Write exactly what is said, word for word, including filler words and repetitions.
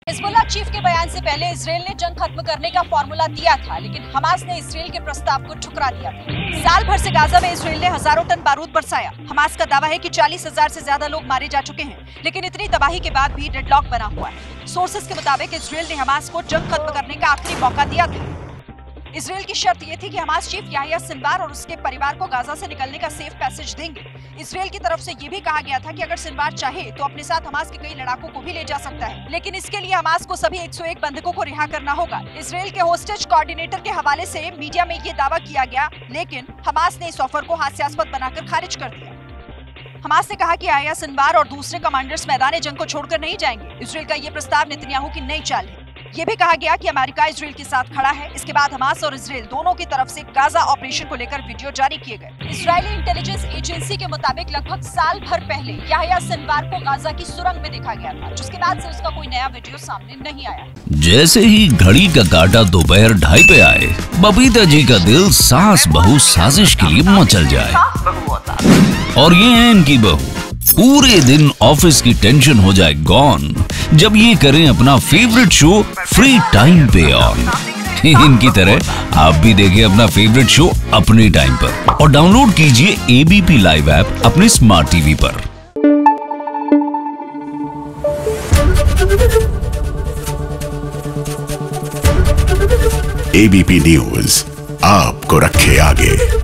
Hezbollah chief के बयान से पहले इजराइल ने जंग खत्म करने का फॉर्मूला दिया था, लेकिन हमास ने इजराइल के प्रस्ताव को ठुकरा दिया था। साल भर से गाजा में इजराइल ने हजारों टन बारूद बरसाया। हमास का दावा है कि चालीस हजार से ज्यादा लोग मारे जा चुके हैं, लेकिन इतनी तबाही के बाद भी डेडलॉक बना हुआ है। सोर्सेज के मुताबिक इजराइल ने हमास को जंग खत्म करने का आखिरी मौका दिया था। इजराइल की शर्त ये थी कि हमास चीफ याह्या सिनवार और उसके परिवार को गाजा से निकलने का सेफ पैसेज देंगे। इजराइल की तरफ से ये भी कहा गया था कि अगर सिनवार चाहे तो अपने साथ हमास के कई लड़ाकों को भी ले जा सकता है, लेकिन इसके लिए हमास को सभी एक सौ एक बंधकों को रिहा करना होगा। इजराइल के होस्टेज कोऑर्डिनेटर के हवाले से मीडिया में ये दावा किया गया, लेकिन हमास ने इस ऑफर को हास्यास्पद बनाकर खारिज कर दिया। हमास ने कहा कि याह्या सिनवार और दूसरे कमांडर्स मैदान जंग को छोड़कर नहीं जाएंगे। इजराइल का ये प्रस्ताव नेतन्याहू की नई चाल है। ये भी कहा गया कि अमेरिका इजराइल के साथ खड़ा है। इसके बाद हमास और इजराइल दोनों की तरफ से गाजा ऑपरेशन को लेकर वीडियो जारी किए गए। इजरायली इंटेलिजेंस एजेंसी के मुताबिक लगभग साल भर पहले याह्या सिनवार को गाजा की सुरंग में देखा गया था, जिसके बाद से उसका कोई नया वीडियो सामने नहीं आया। जैसे ही घड़ी का काटा दोपहर ढाई पे आए, बबीता जी का दिल सास बहू साजिश के लिए मचल जाए। और ये है इनकी बहू, पूरे दिन ऑफिस की टेंशन हो जाए गॉन जब ये करें अपना फेवरेट शो फ्री टाइम पे ऑन। इनकी तरह आप भी देखें अपना फेवरेट शो अपने टाइम पर और डाउनलोड कीजिए एबीपी लाइव ऐप अपने स्मार्ट टीवी पर। एबीपी न्यूज आपको रखे आगे।